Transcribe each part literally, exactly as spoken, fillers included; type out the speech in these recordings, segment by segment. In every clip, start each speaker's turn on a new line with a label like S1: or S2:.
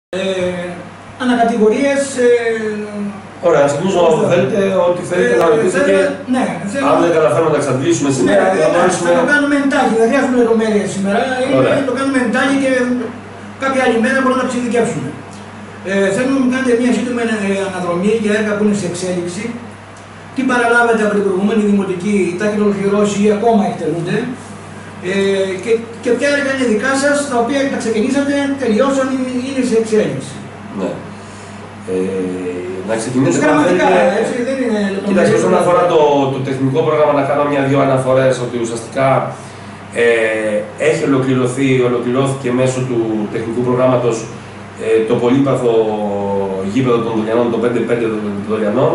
S1: Ε, ανακατηγορίες. Ε,
S2: Ωραία, ξεκινήσω να θέλετε ότι θέλετε να ρωτήσετε.
S1: Ναι, θέλω,
S2: αν δεν καταφέρουμε να τα εξαντλήσουμε σήμερα,
S1: ναι,
S2: θα το κάνουμε.
S1: Θα το κάνουμε εντάχει, δεν χρειάζεται λεπτομέρειες σήμερα. Θα το κάνουμε εντάχει και κάποια άλλη μέρα μπορούμε να ψηφικεύσουμε. Ε, θέλω να μου κάνετε μια σύντομη αναδρομή για έργα που είναι σε εξέλιξη. Τι παραλάβετε από την προηγούμενη δημοτική, τα έχετε ολοκληρώσει ή ακόμα εκτελούνται. Ε, και, και ποια έργα είναι δικά σας, τα οποία τα ξεκινήσατε, τελειώσαν ή είναι σε εξέλιξη.
S2: Ναι. Ε, να ξεκινήσουμε.
S1: Γραμματικά, έτσι, δεν είναι λεπτομέρειες.
S2: Κοίταξε, όσον αφορά το, το τεχνικό πρόγραμμα, να κάνω μια-δυο αναφορές ότι ουσιαστικά ε, έχει ολοκληρωθεί, ολοκληρώθηκε μέσω του τεχνικού προγράμματος ε, το πολύπαθο γήπεδο των Δωλιανών, το πέντε πέντε των Δωλιανών.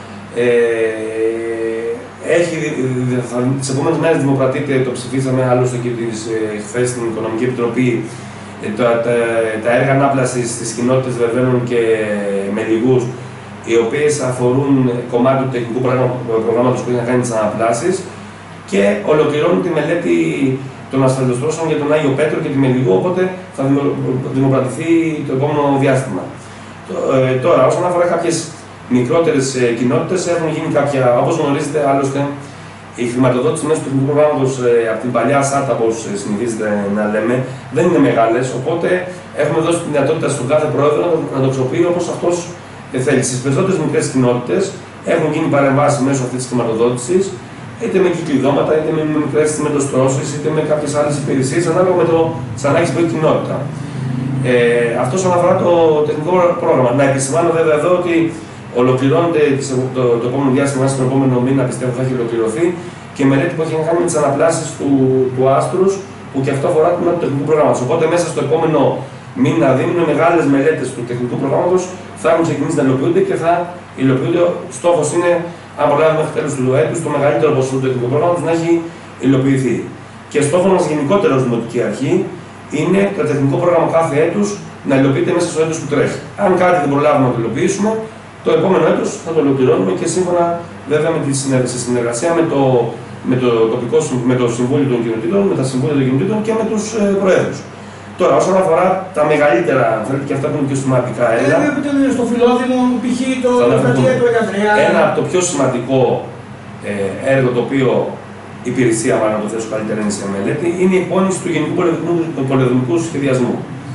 S2: Ε, Έχει, θα, τις επόμενες μέρες δημοπρατείται, το ψηφίσαμε άλλωστε και τις, ε, χθες στην Οικονομική Επιτροπή, ε, τα, τα, τα έργα ανάπλασης στις κοινότητες Βερβαίνων και Μελιγούς, οι οποίες αφορούν κομμάτι του τεχνικού προγράμματος που έχει να κάνει τις αναπλάσεις και ολοκληρώνουν τη μελέτη των ασφαλτοστρώσεων για τον Άγιο Πέτρο και τη Μελιγού, οπότε θα δημοπρατηθεί το επόμενο διάστημα. Ε, τώρα, όσον αφορά κάποιες μικρότερες ε, κοινότητες, έχουν γίνει κάποια, όπως γνωρίζετε, άλλωστε, η χρηματοδότηση μέσω του τεχνικού προγράμματος ε, από την παλιά ΣΑΤΑ, όπως ε, συνηθίζεται να λέμε, δεν είναι μεγάλες. Οπότε έχουμε δώσει τη δυνατότητα στον κάθε πρόεδρο να το, να το αξιοποιεί όπως αυτός ε, θέλει. Στις περισσότερες μικρές κοινότητες έχουν γίνει παρεμβάσεις μέσω αυτής της χρηματοδότησης, είτε με κυκλειδώματα, είτε με μικρές συμμετοστρώσεις, είτε με κάποιες άλλες υπηρεσίες, ανάλογα με το τις ανάγκες που έχει η κοινότητα. Ε, αυτό όσον αφορά το τεχνικό πρόγραμμα. Να επισημάνω βέβαια εδώ ότι ολοκληρώνεται το, το επόμενο διάστημα, στον επόμενο μήνα πιστεύω θα έχει ολοκληρωθεί και η μελέτη που έχει να κάνει με τις αναπλάσεις του, του άστρους, που και αυτό αφορά το τεχνικού προγράμματος. Οπότε μέσα στο επόμενο μήνα, δίμηνο, μεγάλες μελέτες του τεχνικού προγράμματος θα έχουν ξεκινήσει να υλοποιούνται και θα υλοποιούνται. Στόχος είναι, αν προλάβουμε μέχρι τέλος του έτους, το μεγαλύτερο ποσό του τεχνικού προγράμματος να έχει υλοποιηθεί. Και στόχος μας γενικότερα ως Δημοτική Αρχή είναι το τεχνικό πρόγραμμα κάθε έτους να υλοποιείται μέσα στο έτος που τρέχει. Αν κάτι δεν προλάβουμε να το υλοποιήσουμε, το επόμενο έτος θα το ολοκληρώνουμε και σύμφωνα βέβαια με τη συνεργασία με το, με το, τοπικό, με το Συμβούλιο των Κοινοτήτων, με τα Συμβούλια των Κοινοτήτων και με τους ε, Προέδρους. Τώρα, όσον αφορά τα μεγαλύτερα, θέλετε και αυτά που είναι πιο σημαντικά έργα.
S1: Ε, στο Φιλόδημο, π.χ. το Ευρωτία του Εγκατρέα.
S2: Ένα από το πιο σημαντικό ε, έργο το οποίο η υπηρεσία, μάλλον να το θέσω καλύτερα, είναι σε μελέτη, είναι η εκπόνηση του Γενικού Πολεοδομικού Σχεδιασμού.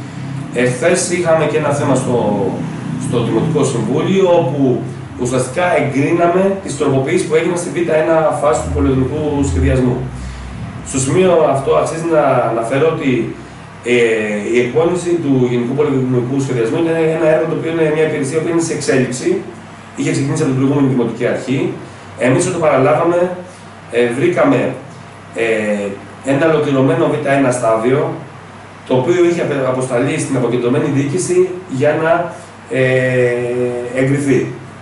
S2: Εχθές είχαμε και ένα θέμα στο. στο Δημοτικό Συμβούλιο, όπου ουσιαστικά εγκρίναμε τις τροποποιήσεις που έγιναν στη Β ένα φάση του πολεοδομικού σχεδιασμού. Στο σημείο αυτό αξίζει να αναφέρω ότι ε, η εκπόνηση του Γενικού Πολεοδομικού Σχεδιασμού είναι ένα έργο το οποίο είναι μια υπηρεσία που είναι σε εξέλιξη. Είχε ξεκινήσει από την προηγούμενη Δημοτική Αρχή. Εμείς όταν το παραλάβαμε, ε, βρήκαμε ε, ένα ολοκληρωμένο Β ένα στάδιο, το οποίο είχε αποσταλεί στην αποκεντρωμένη διοίκηση για να Ε, εγκριθεί.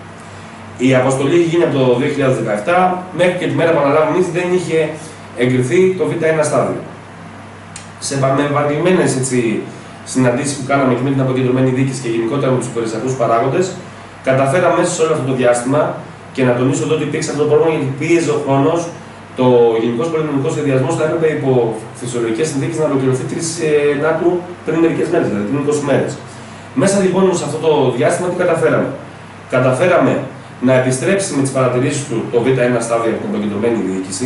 S2: Η αποστολή είχε γίνει από το δύο χιλιάδες δεκαεπτά, μέχρι και τη μέρα που αναλάβουμε εμείς δεν είχε εγκριθεί το Β ένα στάδιο. Σε επανειλημμένες συναντήσεις που κάναμε και με την αποκεντρωμένη διοίκηση και γενικότερα με τους υπηρεσιακούς παράγοντες, καταφέραμε μέσα σε όλο αυτό το διάστημα και να τονίσω εδώ ότι υπήρξε αυτό το πρόβλημα γιατί πίεζε ο χρόνος. Το Γενικός Πολεοδομικός Σχεδιασμός θα έπρεπε υπό φυσιολογικές συνθήκες να ολοκληρωθεί τρεις Νάτου πριν μερικές μέρες, δηλαδή πριν είκοσι μέρες. Μέσα λοιπόν σε αυτό το διάστημα τι καταφέραμε. Καταφέραμε να επιστρέψει με τις παρατηρήσεις του το Β ένα στάδιο από την αποκεντρωμένη διοίκηση.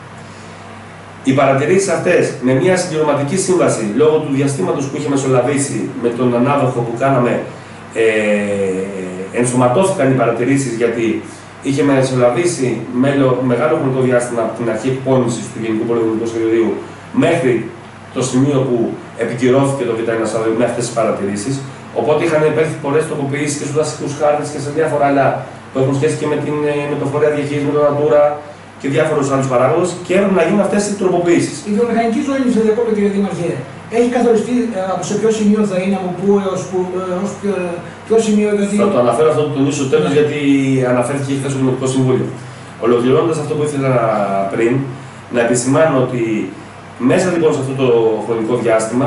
S2: Οι παρατηρήσεις αυτές με μια συμπληρωματική σύμβαση λόγω του διαστήματος που είχε μεσολαβήσει με τον ανάδοχο που κάναμε, ε, ενσωματώθηκαν οι παρατηρήσεις γιατί είχε μεσολαβήσει μεγάλο χρονικό διάστημα από την αρχή εκπόνησης του Γενικού Πολεοδομικού Σχεδίου μέχρι το σημείο που επικυρώθηκε το Β ένα στάδιο με αυτές τις παρατηρήσεις. Οπότε είχαν υπέρθει πολλές τροποποιήσεις και στους δασικούς χάρτες και σε διάφορα άλλα που έχουν σχέση και με, την, με το φορέα διαχείριση, με το Natura και διάφορους άλλους παράγοντες και έπρεπε να γίνουν αυτές οι τροποποιήσεις.
S1: Η βιομηχανική ζώνη, σε διακόπτω κύριε Δήμαρχε, έχει καθοριστεί από σε ποιο σημείο θα είναι, από πού έως που, έως ποιο, ποιο σημείο. Γιατί...
S2: Θα το αναφέρω αυτό το τονίσω στο τέλος, γιατί αναφέρθηκε χθες στο Δημοτικό Συμβούλιο. Ολοκληρώνοντας αυτό που ήθελα πριν, να επισημάνω ότι μέσα λοιπόν σε αυτό το χρονικό διάστημα.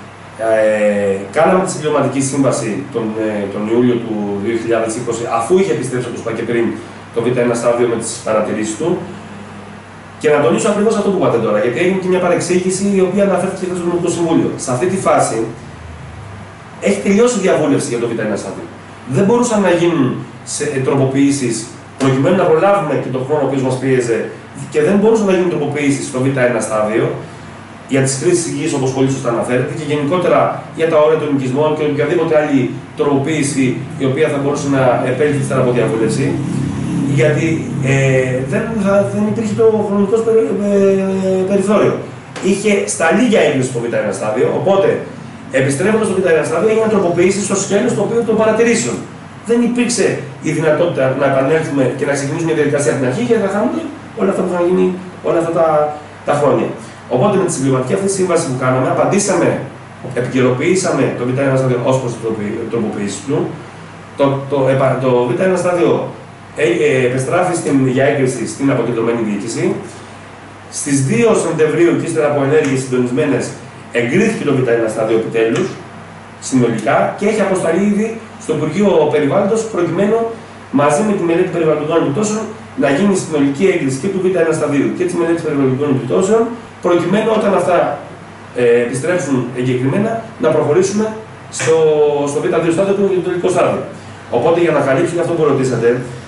S2: Ε, κάναμε τη συμπληρωματική σύμβαση τον, ε, τον Ιούλιο του δύο χιλιάδες είκοσι, αφού είχε επιστρέψει, όπως είπα και πριν, το Β ένα στάδιο με τις παρατηρήσεις του. Και να τονίσω ακριβώς αυτό που είπατε τώρα, γιατί έγινε και μια παρεξήγηση η οποία αναφέρθηκε στο Δημοτικό Συμβούλιο. Σε αυτή τη φάση έχει τελειώσει η διαβούλευση για το Β' ένα στάδιο. Δεν μπορούσαν να γίνουν τροποποιήσεις προκειμένου να προλάβουμε και τον χρόνο ο οποίος μας πίεζε και δεν μπορούσαν να γίνουν τροποποιήσεις στο Β' ένα στάδιο για τις κρίσεις υγιής, όπως πολύ σωστά αναφέρεται, και γενικότερα για τα όρια των οικισμών και οποιαδήποτε άλλη τροποποίηση η οποία θα μπορούσε να επέλθει ύστερα από διαβούλευση. Γιατί ε, δεν, θα, δεν υπήρχε το χρονικό περι, ε, περιθώριο. Είχε σταλεί για έγκριση στο Β' ένα στάδιο, οπότε επιστρέφοντας στο Β' ένα στάδιο έγιναν τροποποιήσεις στο σκέλος το οποίο των παρατηρήσεων. Δεν υπήρξε η δυνατότητα να επανέλθουμε και να ξεκινήσουμε μια διαδικασία από την αρχή γιατί θα χάνουμε όλα αυτά που είχαν γίνει όλα αυτά τα, τα χρόνια. Οπότε με τη συμπληρωματική αυτή τη σύμβαση που κάναμε, απαντήσαμε, επικαιροποιήσαμε το Β' ένα στάδιο ως προς την τροποποίηση του. Το, το, το, το Β' ένα στάδιο ε, ε, επεστράφει στην, για έγκριση στην αποκεντρωμένη διοίκηση. Στις δύο Σεπτεμβρίου και ύστερα από ενέργειες συντονισμένες εγκρίθηκε το Β' ένα στάδιο επιτέλους συνολικά και έχει αποσταλεί ήδη στο Υπουργείο Περιβάλλοντος προκειμένου μαζί με τη μελέτη περιβαλλοντικών επιπτώσεων να γίνει συνολική έγκριση και του Β' ένα σταδίου και τη μελέτη περιβαλλοντικών επιπτώσεων, προκειμένου όταν αυτά ε, επιστρέψουν εγκεκριμένα να προχωρήσουμε στο, στο Β' δύο στάδιο που είναι το τελικό στάδιο. Οπότε για να καλύψω αυτό που ρωτήσατε,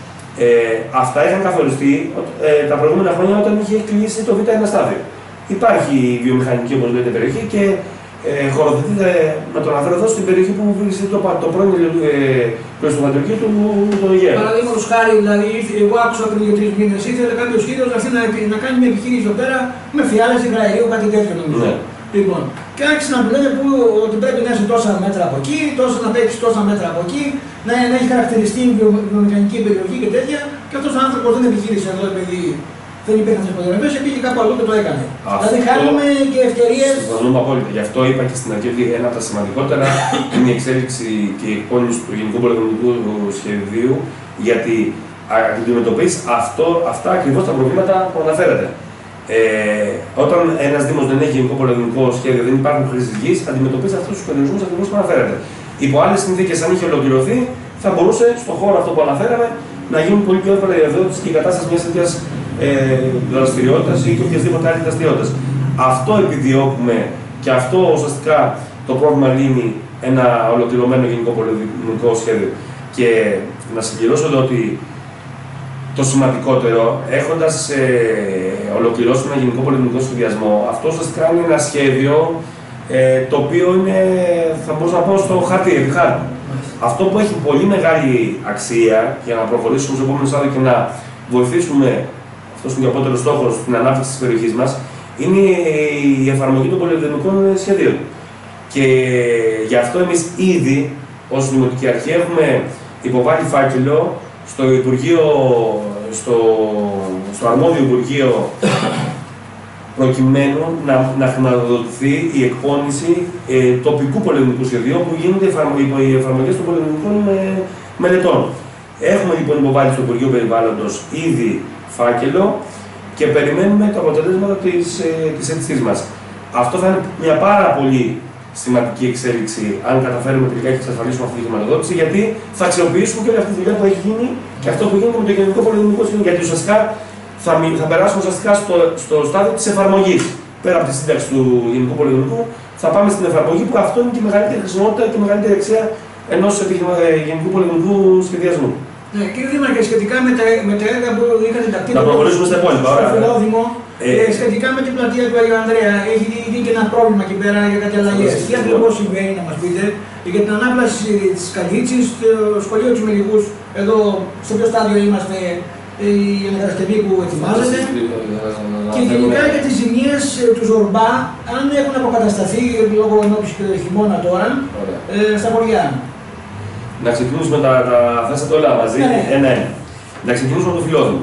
S2: ε, αυτά είχαν καθοριστεί ε, τα προηγούμενα χρόνια όταν είχε κλείσει το Β' ένα στάδιο. Υπάρχει βιομηχανική, όπως λέτε, περιοχή και ε, χωροθετείται, να το αναφέρω εδώ, στην περιοχή που βρίσκεται το, το πρώην ε, πλωστοφαντουργείο του, του Αιγαίου.
S1: Παραδείγματος χάρη, δηλαδή, εγώ άκουσα πριν για τρεις μήνες, ήθελε κάποιος κύριος να, να, να κάνει μια επιχείρηση εδώ πέρα με φιάλες, υγραερίου, κάτι τέτοιο νομίζω. Ναι. Λοιπόν, και άρχισε να του λένε που, ότι πρέπει να είσαι τόσα μέτρα από εκεί, τόσα, να παίξει τόσα μέτρα από εκεί, να, να έχει χαρακτηριστεί η βιομηχανική περιοχή και τέτοια. Και αυτός ο άνθρωπος δεν επιχείρησε εδώ, επειδή δεν υπήρχαν τις προδιαγραφές, πήγε κάπου αλλού και το έκανε. Αυτό... Δηλαδή, χάνουμε και ευκαιρίες.
S2: Συμφωνούμε απόλυτα. Γι' αυτό είπα και στην αρχή ότι ένα από τα σημαντικότερα είναι η εξέλιξη και η εκπόνηση του Γενικού Πολεμικού Σχεδίου, γιατί αντιμετωπίζει αυτά ακριβώς τα προβλήματα που αναφέρατε. Ε, όταν ένας Δήμος δεν έχει γενικό πολεμικό σχέδιο, δεν υπάρχουν χρήσεις γης, αντιμετωπίζει αυτούς τους περιορισμούς ακριβώς που αναφέρατε. Υπό άλλες συνθήκες, αν είχε ολοκληρωθεί, θα μπορούσε στον χώρο αυτό που αναφέραμε να γίνει πολύ πιο εύκολα η διαδότηση και η κατάσταση μιας τέτοιας ε, δραστηριότητας ή και οποιασδήποτε άλλη δραστηριότητας. Αυτό επιδιώκουμε και αυτό ουσιαστικά το πρόβλημα λύνει ένα ολοκληρωμένο γενικό πολεμικό σχέδιο. Και να συμπληρώσω εδώ ότι το σημαντικότερο, έχοντας ε, ολοκληρώσει ένα γενικό πολεμικό σχεδιασμό, αυτό ουσιαστικά είναι ένα σχέδιο ε, το οποίο είναι, θα μπορούσα να πω, στο χαρτί, επί χάρτη. Αυτό που έχει πολύ μεγάλη αξία για να προχωρήσουμε στο επόμενο στάδιο και να βοηθήσουμε, αυτός είναι και ο απότερος στόχος, στην ανάπτυξη της περιοχής μας, είναι η εφαρμογή των πολυεδρομικών σχεδίων. Και γι' αυτό εμείς ήδη, ως Δημοτική Αρχή, έχουμε υποβάλει φάκελο στο Υπουργείο, στο, στο αρμόδιο Υπουργείο, προκειμένου να, να χρηματοδοτηθεί η εκπόνηση ε, τοπικού πολεμικού σχεδίου που γίνονται οι εφαρμογές των πολεμικών ε, μελετών. Έχουμε λοιπόν υποβάλει στο Υπουργείο Περιβάλλοντος ήδη φάκελο και περιμένουμε τα αποτελέσματα της, ε, της αίτησής μας. Αυτό θα είναι μια πάρα πολύ σημαντική εξέλιξη αν καταφέρουμε τελικά και εξασφαλίσουμε αυτή τη χρηματοδότηση, γιατί θα αξιοποιήσουμε και όλη αυτή τη δουλειά που έχει γίνει και αυτό που γίνεται με το γενικό πολεμικό σχέδιο. Γιατί ουσιαστικά θα, θα περάσουμε ουσιαστικά στο, στο στάδιο της εφαρμογής. Πέρα από τη σύνταξη του γενικού πολεμικού, θα πάμε στην εφαρμογή που αυτό είναι και η μεγαλύτερη χρησιμότητα και η μεγαλύτερη αξία ενός γενικού πολεμικού σχεδιασμού.
S1: Ναι, κύριε Δήμαρχε, σχετικά με τα, με τα έργα που είχαν ενταχθεί
S2: να προχωρήσουμε στα υπόλοιπα.
S1: Στο Φιλόδημο, ε, ε, σχετικά με την πλατεία του Αγίου Ανδρέα, έχει γίνει και ένα πρόβλημα εκεί πέρα για κάτι αλλαγές. Τι ακριβώς συμβαίνει, να μας πείτε, για την ανάπλαση της Καλίτσης, στο σχολείο του Μελιγούς, εδώ σε ποιο στάδιο είμαστε, η ανακατασκευή που ετοιμάζεται. Και γενικά για τις ζημίες του Ζορμπά, αν έχουν αποκατασταθεί λόγω ενόψης και χειμώνα τώρα, ε, στα χωριά.
S2: Να ξεκινήσουμε τα, τα θέσατε όλα μαζί, ένα-ένα. Να ξεκινήσουμε με το Φιλόδημο.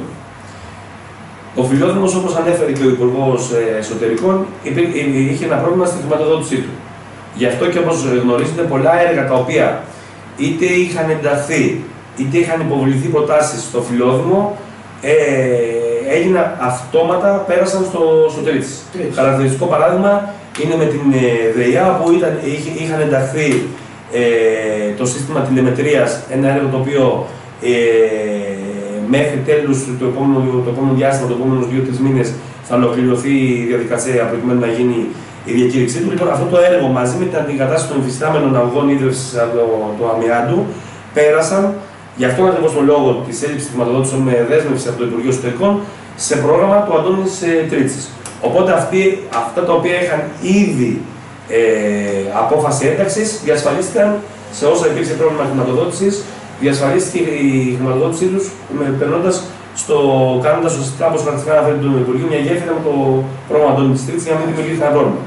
S2: Ο Φιλόδημος, όπως ανέφερε και ο Υπουργός Εσωτερικών, είχε ένα πρόβλημα στη χρηματοδότησή του. Γι' αυτό και όπως γνωρίζετε, πολλά έργα τα οποία είτε είχαν ενταχθεί, είτε είχαν υποβληθεί προτάσεις στο Φιλόδημο, ε, έγιναν αυτόματα, πέρασαν στο, στο Τρίτης. Χαρακτηριστικό παράδειγμα είναι με την ε, ΔΕΙΑ που ήταν, είχε, είχαν ενταχθεί ε, το σύστημα τηλεμετρίας, ένα έργο το οποίο ε, μέχρι τέλους του επόμενου, το επόμενο διάστημα, του επόμενους δύο τρεις μήνες, θα ολοκληρωθεί η διαδικασία προκειμένου να γίνει η διακήρυξή του. Λοιπόν, αυτό το έργο μαζί με την αντικατάσταση των υφιστάμενων αγωγών ίδρυυσης του αμοιάντου πέρασαν, γι' αυτόν ακριβώς τον λόγο της έλλειψης χρηματοδότησης με δέσμευση από το Υπουργείο Εσωτερικών, σε πρόγραμμα του Αντώνης Τρίτσης. Οπότε αυτοί, αυτά τα οποία είχαν ήδη ε, απόφαση ένταξης διασφαλίστηκαν σε όσα υπήρξε πρόβλημα χρηματοδότησης, διασφαλίστηκε η χρηματοδότησή τους περνώντας στο κάνοντας ουσιαστικά όπως χαρακτηριστικά αναφέρει τον Υπουργείο μια γέφυρα με το πρόγραμμα Αντώνη Τρίτσης για να μην δημιουργηθεί ένα πρόβλημα.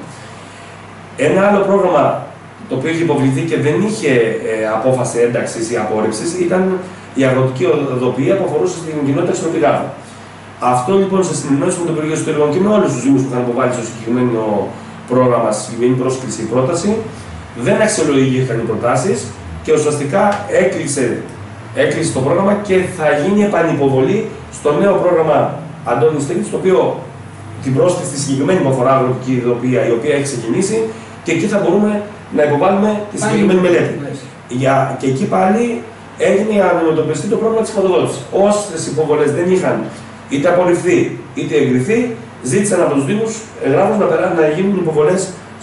S2: Ένα άλλο πρόγραμμα το οποίο είχε υποβληθεί και δεν είχε ε, απόφαση ένταξης ή απόρριψης ήταν η αγροτική οδοποιία που αφορούσε στην κοινότητα στην Οτιγάδα. Αυτό λοιπόν σε συνεννόηση με το Υπουργείο Εσωτερικών και με όλους τους Δήμους που είχαν υποβάλει στο συγκεκριμένο πρόγραμμα, στη συγκεκριμένη πρόσκληση ή πρόταση, δεν αξιολογήθηκαν οι προτάσεις και ουσιαστικά έκλεισε, έκλεισε το πρόγραμμα και θα γίνει επανυποβολή στο νέο πρόγραμμα Αντώνης Τρίτσης, το οποίο την πρόσκληση στη συγκεκριμένη που αφορά αγροτική οδοποιία, η οποία έχει ξεκινήσει, και εκεί θα μπορούμε να υποβάλουμε τη συγκεκριμένη μελέτη. Για, και εκεί πάλι έγινε να αντιμετωπιστεί το πρόβλημα της χρηματοδότησης. Όσες υποβολές δεν είχαν είτε απορριφθεί είτε εγκριθεί, ζήτησαν από τους Δήμους εγγράφως να, να γίνουν υποβολές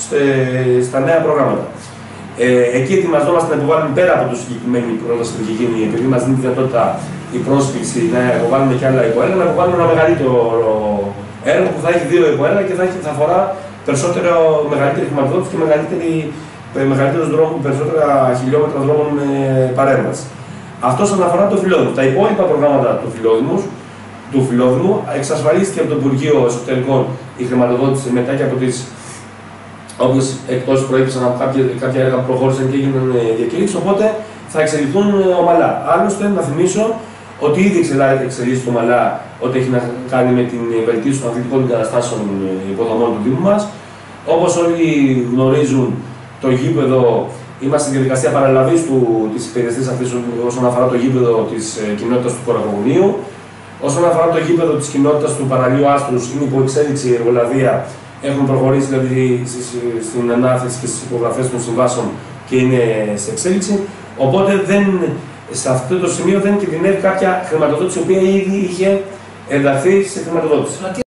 S2: στα νέα προγράμματα. Ε, εκεί ετοιμαζόμαστε να υποβάλουμε πέρα από το συγκεκριμένη πρόταση που έχει γίνει, επειδή μας δίνει τη δυνατότητα η πρόσκληση να υποβάλουμε και άλλα υποέργα, να υποβάλουμε ένα μεγαλύτερο έργο που θα έχει δύο υποέργα και θα, έχει, θα αφορά περισσότερο μεγαλύτερη χρηματοδότηση και μεγαλύτερους δρόμους, περισσότερα χιλιόμετρα δρόμων με παρέμβαση. Αυτό όσον αφορά το Φιλόδημο. Τα υπόλοιπα προγράμματα του Φιλόδημου, του Φιλόδημου εξασφαλίστηκε από το Υπουργείο Εσωτερικών η χρηματοδότηση μετά και από τις όποιες εκτός προήλθαν από κάποια, κάποια έργα που προχώρησαν και έγιναν διακήρυξεις, οπότε θα εξελιχθούν ομαλά. Άλλωστε, να θυμίσω ότι ήδη εξελίσσεται ομαλά ό,τι έχει να κάνει με την βελτίωση των αθλητικών εγκαταστάσεων υποδομών του Δήμου μας. Όπως όλοι γνωρίζουν, το γήπεδο, είμαστε στη διαδικασία παραλαβής της υπηρεσίας αυτής όσον αφορά το γήπεδο της κοινότητας του Κορακογουνίου. Όσον αφορά το γήπεδο της κοινότητας του Παραλίου Άστρους, είναι υπό εξέλιξη η εργολαβία. Έχουν προχωρήσει δηλαδή στην ανάθεση και στις υπογραφές των συμβάσεων και είναι σε εξέλιξη. Οπότε δεν, σε αυτό το σημείο δεν κινδυνεύει κάποια χρηματοδότηση, η οποία ήδη είχε ενταχθεί σε χρηματοδότηση.